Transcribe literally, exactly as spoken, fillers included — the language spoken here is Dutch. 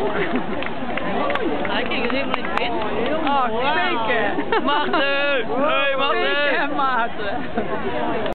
Hij kreeg er helemaal niet in. Oh, zeker. Maarten! Hey Maarten! Zeker, Maarten.